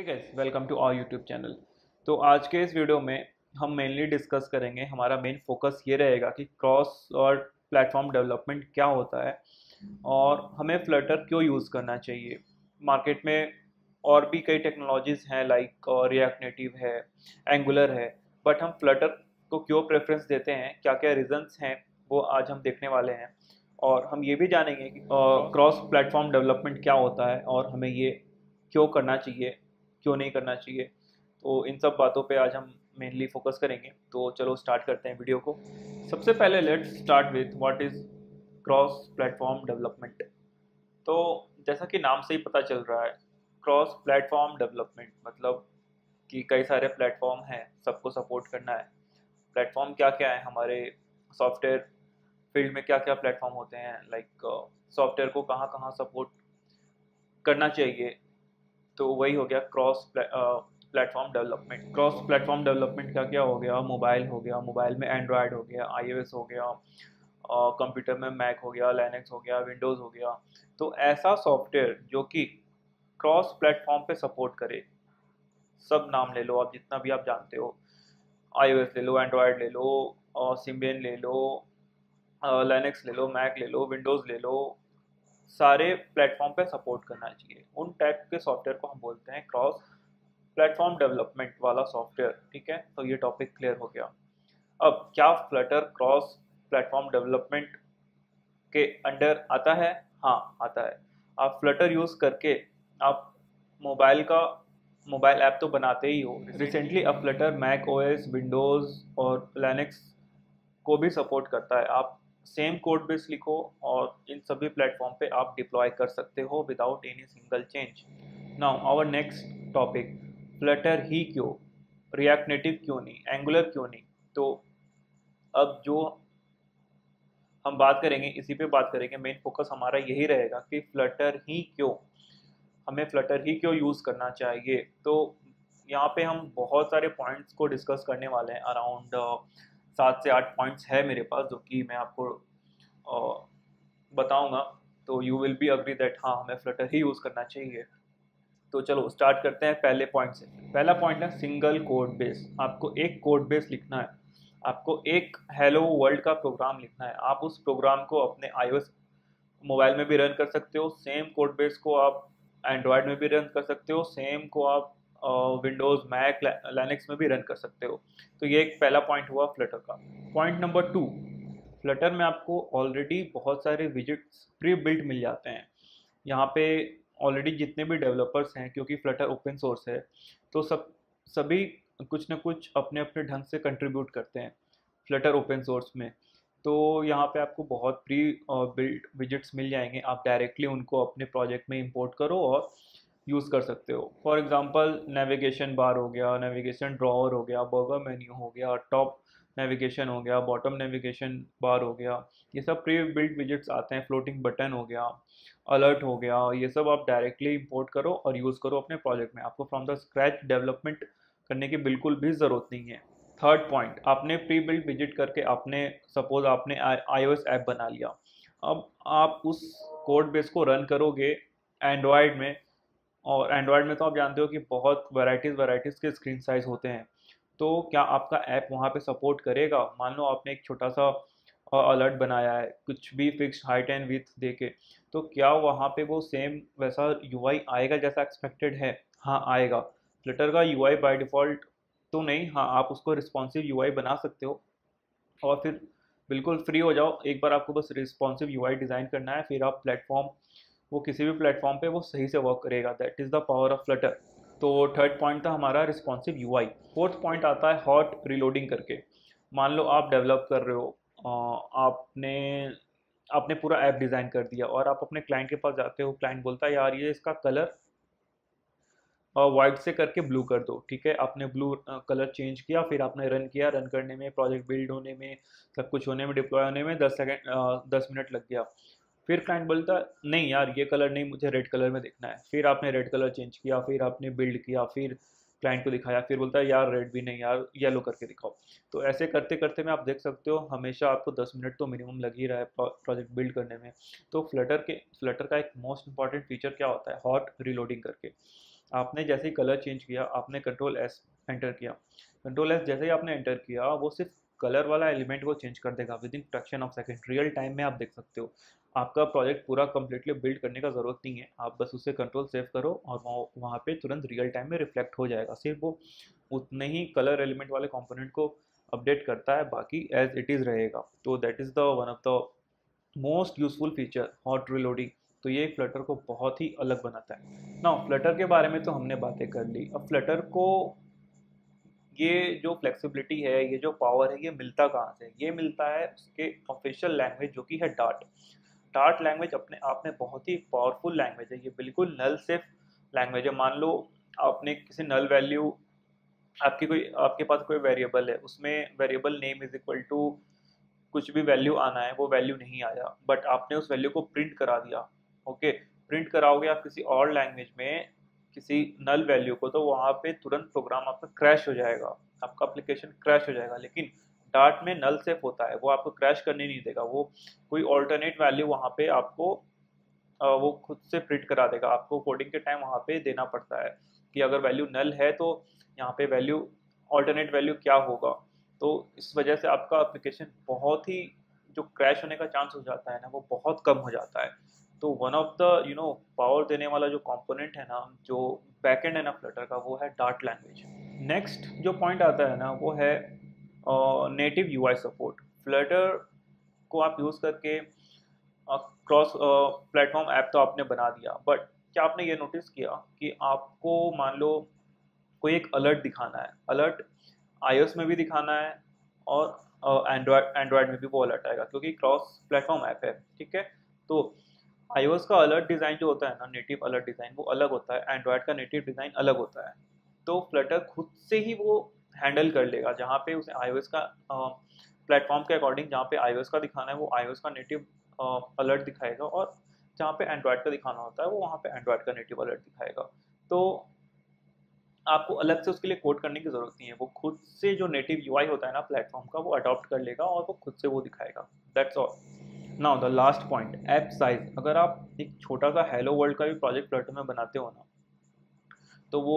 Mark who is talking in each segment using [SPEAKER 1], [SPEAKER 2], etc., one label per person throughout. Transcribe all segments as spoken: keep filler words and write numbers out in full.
[SPEAKER 1] Hey guys, welcome to our YouTube channel. तो आज के इस वीडियो में हम मेनली डिस्कस करेंगे, हमारा मेन फोकस ये रहेगा कि क्रॉस और प्लेटफॉर्म डेवलपमेंट क्या होता है और हमें फ्लटर क्यों यूज़ करना चाहिए। मार्केट में और भी कई टेक्नोलॉजीज़ हैं लाइक रिएक्ट नेटिव है, एंगुलर है, बट हम फ्लटर को क्यों प्रेफरेंस देते हैं, क्या क्या रीजंस हैं, वो आज हम देखने वाले हैं। और हम ये भी जानेंगे कि क्रॉस प्लेटफॉर्म डेवलपमेंट क्या होता है और हमें ये क्यों करना चाहिए, क्यों नहीं करना चाहिए। तो इन सब बातों पे आज हम मेनली फोकस करेंगे। तो चलो स्टार्ट करते हैं वीडियो को। सबसे पहले let's start with what is cross platform development. तो जैसा कि नाम से ही पता चल रहा है, क्रॉस प्लेटफॉर्म डेवलपमेंट मतलब कि कई सारे प्लेटफॉर्म हैं, सबको सपोर्ट करना है। प्लेटफॉर्म क्या क्या है हमारे सॉफ्टवेयर फील्ड में, क्या क्या प्लेटफॉर्म होते हैं, लाइक सॉफ्टवेयर को कहाँ कहाँ सपोर्ट करना चाहिए। तो वही हो गया cross platform development. Cross platform development क्या क्या हो गया, मोबाइल हो गया, मोबाइल में एंड्रॉयड हो गया, आईओएस हो गया, कंप्यूटर में मैक हो गया, लिनक्स हो गया, विंडोज़ हो गया। तो ऐसा सॉफ्टवेयर जो कि क्रॉस प्लेटफॉर्म पे सपोर्ट करे, सब नाम ले लो आप जितना भी आप जानते हो, आईओएस ले लो, एंड्रॉयड ले लो, सिम्बियन ले लो, लिनक्स ले लो, मैक ले लो, विंडोज़ ले लो, सारे प्लेटफॉर्म पे सपोर्ट करना चाहिए। उन टाइप के सॉफ्टवेयर को हम बोलते हैं क्रॉस प्लेटफॉर्म डेवलपमेंट वाला सॉफ्टवेयर। ठीक है, तो ये टॉपिक क्लियर हो गया। अब क्या फ्लटर क्रॉस प्लेटफॉर्म डेवलपमेंट के अंडर आता है? हाँ, आता है। आप फ्लटर यूज़ करके आप मोबाइल का मोबाइल ऐप तो बनाते ही हो। रिसेंटली अब फ्लटर मैक ओएस, विंडोज़ और लिनक्स को भी सपोर्ट करता है। आप सेम कोड बेस लिखो और इन सभी प्लेटफॉर्म पे आप डिप्लॉय कर सकते हो without any single change. Now our next topic, Flutter ही क्यों, रिएक्ट नेटिव क्यों नहीं, एंगुलर क्यों नहीं। तो अब जो हम बात करेंगे, इसी पे बात करेंगे। मेन फोकस हमारा यही रहेगा कि फ्लटर ही क्यों, हमें फ्लटर ही क्यों यूज़ करना चाहिए। तो यहाँ पे हम बहुत सारे पॉइंट्स को डिस्कस करने वाले हैं। अराउंड सात से आठ पॉइंट्स है मेरे पास जो कि मैं आपको uh, बताऊंगा। तो you will be agree that हाँ, हमें फ्लटर ही यूज़ करना चाहिए। तो चलो स्टार्ट करते हैं पहले पॉइंट से। पहला पॉइंट है सिंगल कोड बेस। आपको एक कोड बेस लिखना है, आपको एक हेलो वर्ल्ड का प्रोग्राम लिखना है। आप उस प्रोग्राम को अपने आईओएस मोबाइल में भी रन कर सकते हो, सेम कोड बेस को आप एंड्रॉयड में भी रन कर सकते हो, सेम को आप विंडोज़, मैक, लिनक्स में भी रन कर सकते हो। तो ये एक पहला पॉइंट हुआ फ्लटर का। पॉइंट नंबर टू, फ्लटर में आपको ऑलरेडी बहुत सारे विजिट्स प्री बिल्ट मिल जाते हैं। यहाँ पे ऑलरेडी जितने भी डेवलपर्स हैं, क्योंकि फ्लटर ओपन सोर्स है, तो सब सभी कुछ ना कुछ अपने अपने ढंग से कंट्रीब्यूट करते हैं फ्लटर ओपन सोर्स में। तो यहाँ पे आपको बहुत प्री बिल्ट विजिट्स मिल जाएंगे। आप डायरेक्टली उनको अपने प्रोजेक्ट में इंपोर्ट करो और यूज़ कर सकते हो। फॉर एग्जांपल नेविगेशन बार हो गया, नेविगेशन ड्रॉअर हो गया, बर्गर मेन्यू हो गया, टॉप नेविगेशन हो गया, बॉटम नेविगेशन बार हो गया, ये सब प्री बिल्ट विजिट्स आते हैं। फ्लोटिंग बटन हो गया, अलर्ट हो गया, ये सब आप डायरेक्टली इंपोर्ट करो और यूज़ करो अपने प्रोजेक्ट में। आपको फ्रॉम द स्क्रैच डेवलपमेंट करने की बिल्कुल भी ज़रूरत नहीं है। थर्ड पॉइंट, आपने प्री बिल्ट विजिट करके आपने सपोज आपने आईओएस ऐप बना लिया। अब आप उस कोड बेस को रन करोगे एंड्रॉयड में, और एंड्रॉयड में तो आप जानते हो कि बहुत वैराइटीज़ वैराइटीज़ के स्क्रीन साइज़ होते हैं। तो क्या आपका ऐप वहाँ पे सपोर्ट करेगा? मान लो आपने एक छोटा सा अलर्ट बनाया है, कुछ भी फिक्स हाइट एंड विड्थ देके, तो क्या वहाँ पे वो सेम वैसा यूआई आएगा जैसा एक्सपेक्टेड है? हाँ, आएगा। फ्लटर का यूआई बाय डिफ़ॉल्ट तो नहीं, हाँ आप उसको रिस्पॉन्सिव यूआई बना सकते हो और फिर बिल्कुल फ्री हो जाओ। एक बार आपको बस रिस्पॉन्सिव यूआई डिज़ाइन करना है, फिर आप प्लेटफॉर्म, वो किसी भी प्लेटफॉर्म पे वो सही से वर्क करेगा। That is the power of Flutter. तो थर्ड पॉइंट था हमारा रिस्पॉन्सिव यूआई। फोर्थ पॉइंट आता है हॉट रीलोडिंग करके। मान लो आप डेवलप कर रहे हो, अ, आपने आपने पूरा ऐप डिज़ाइन कर दिया और आप अपने क्लाइंट के पास जाते हो, क्लाइंट बोलता है यार ये इसका कलर वाइट से करके ब्लू कर दो। ठीक है, आपने ब्लू कलर चेंज किया, फिर आपने रन किया, रन करने में, प्रोजेक्ट बिल्ड होने में, सब कुछ होने में, डिप्लॉय होने में दस सेकेंड दस मिनट लग गया। फिर क्लाइंट बोलता है नहीं यार ये कलर नहीं, मुझे रेड कलर में देखना है। फिर आपने रेड कलर चेंज किया, फिर आपने बिल्ड किया, फिर क्लाइंट को दिखाया, फिर बोलता है यार रेड भी नहीं यार, येलो करके दिखाओ। तो ऐसे करते करते में आप देख सकते हो हमेशा आपको दस मिनट तो मिनिमम लग ही रहा है प्रोजेक्ट बिल्ड करने में। तो फ्लटर के फ्लटर का एक मोस्ट इंपॉर्टेंट फीचर क्या होता है, हॉट रीलोडिंग करके। आपने जैसे ही कलर चेंज किया, आपने कंट्रोल एस एंटर किया, कंट्रोल एस जैसे ही आपने एंटर किया वो सिर्फ कलर वाला एलिमेंट को चेंज कर देगा within fraction of second, real time में आप देख सकते हो। आपका प्रोजेक्ट पूरा कंप्लीटली बिल्ड करने का ज़रूरत नहीं है, आप बस उसे कंट्रोल सेव करो और वहाँ वहाँ पे तुरंत रियल टाइम में रिफ्लेक्ट हो जाएगा। सिर्फ वो उतने ही कलर एलिमेंट वाले कंपोनेंट को अपडेट करता है, बाकी एज इट इज़ रहेगा। तो that is the one of the most useful feature hot reloading. तो ये फ्लटर को बहुत ही अलग बनाता है। ना फ्लटर के बारे में तो हमने बातें कर ली। अब फ्लटर को ये जो फ्लेक्सिबिलिटी है, ये जो पावर है, ये मिलता कहाँ से? ये मिलता है उसके ऑफिशियल लैंग्वेज जो कि है डार्ट। डार्ट लैंग्वेज अपने आप में बहुत ही पावरफुल लैंग्वेज है। ये बिल्कुल नल सेफ लैंग्वेज है। मान लो आपने किसी नल वैल्यू, आपकी कोई आपके पास कोई वेरिएबल है, उसमें variable name is equal to कुछ भी वैल्यू आना है, वो वैल्यू नहीं आया, बट आपने उस वैल्यू को प्रिंट करा दिया। ओके, प्रिंट कराओगे आप किसी और लैंग्वेज में किसी नल वैल्यू को, तो वहाँ पे तुरंत प्रोग्राम आपका क्रैश हो जाएगा, आपका एप्लीकेशन क्रैश हो जाएगा। लेकिन डार्ट में नल सेफ होता है, वो आपको क्रैश करने नहीं देगा, वो कोई ऑल्टरनेट वैल्यू वहाँ पे आपको अ, वो खुद से प्रिंट करा देगा। आपको कोडिंग के टाइम वहाँ पे देना पड़ता है कि अगर वैल्यू नल है तो यहाँ पे वैल्यू ऑल्टरनेट वैल्यू क्या होगा। तो इस वजह से आपका एप्लीकेशन बहुत ही, जो क्रैश होने का चांस हो जाता है ना, वो बहुत कम हो जाता है। तो one of the you know power देने वाला जो कंपोनेंट है ना, जो बैकएंड है ना फ्लटर का, वो है डार्ट लैंग्वेज। नेक्स्ट जो पॉइंट आता है ना, वो है नेटिव यूआई सपोर्ट। फ्लटर को आप यूज़ करके क्रॉस प्लेटफॉर्म ऐप तो आपने बना दिया, बट क्या आपने ये नोटिस किया कि आपको मान लो कोई एक अलर्ट दिखाना है, अलर्ट आईओएस में भी दिखाना है और एंड्रॉयड एंड्रॉयड में भी वो अलर्ट आएगा, क्योंकि क्रॉस प्लेटफॉर्म ऐप है, ठीक है। तो आईओएस का अलर्ट डिज़ाइन जो होता है ना, नेटिव अलर्ट डिज़ाइन, वो अलग होता है, एंड्रॉयड का नेटिव डिज़ाइन अलग होता है। तो फ्लटर खुद से ही वो हैंडल कर लेगा, जहाँ पे उसे आईओएस का प्लेटफॉर्म के अकॉर्डिंग जहाँ पे आईओएस का दिखाना है वो आईओएस का नेटिव अलर्ट दिखाएगा, और जहाँ पे एंड्रॉयड का दिखाना होता है वो वहाँ पे एंड्रॉयड का नेटिव अलर्ट दिखाएगा। तो आपको अलग से उसके लिए कोड करने की ज़रूरत नहीं है, वो खुद से जो नेटिव यूआई होता है ना प्लेटफॉर्म का, वो अडॉप्ट कर लेगा और वो खुद से वो दिखाएगा। That's all. Now the last point, app size. अगर आप एक छोटा सा हेलो वर्ल्ड का भी प्रोजेक्ट फ्लटर में बनाते हो ना, तो वो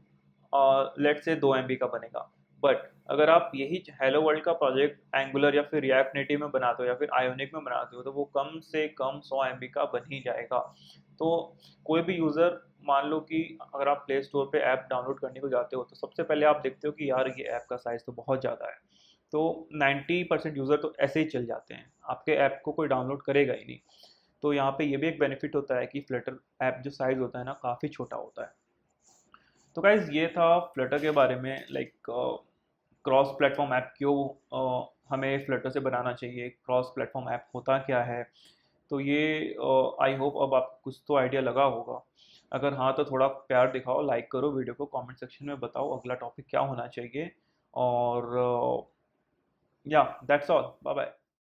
[SPEAKER 1] लेट से दो एम बी का बनेगा। बट अगर आप यही हेलो वर्ल्ड का प्रोजेक्ट एंगुलर या फिर रिएक्ट नेटिव में बनाते हो या फिर आयोनिक में बनाते हो, तो वो कम से कम सौ एम बी का बन ही जाएगा। तो कोई भी यूज़र, मान लो कि अगर आप प्ले स्टोर पे ऐप डाउनलोड करने को जाते हो, तो सबसे पहले आप देखते हो कि यार ये ऐप का साइज़ तो बहुत ज़्यादा है, तो नाइन्टी परसेंट यूज़र तो ऐसे ही चल जाते हैं, आपके ऐप को कोई डाउनलोड करेगा ही नहीं। तो यहाँ पे ये भी एक बेनिफिट होता है कि फ्लटर ऐप जो साइज़ होता है ना, काफ़ी छोटा होता है। तो गाइज ये था फ्लटर के बारे में, लाइक क्रॉस प्लेटफॉर्म ऐप क्यों uh, हमें फ्लटर से बनाना चाहिए, क्रॉस प्लेटफॉर्म ऐप होता क्या है। तो ये आई होप अब आपको कुछ तो आइडिया लगा होगा। अगर हाँ तो थोड़ा प्यार दिखाओ, लाइक करो वीडियो को, कमेंट सेक्शन में बताओ अगला टॉपिक क्या होना चाहिए। और या दैट्स ऑल, बाय बाय।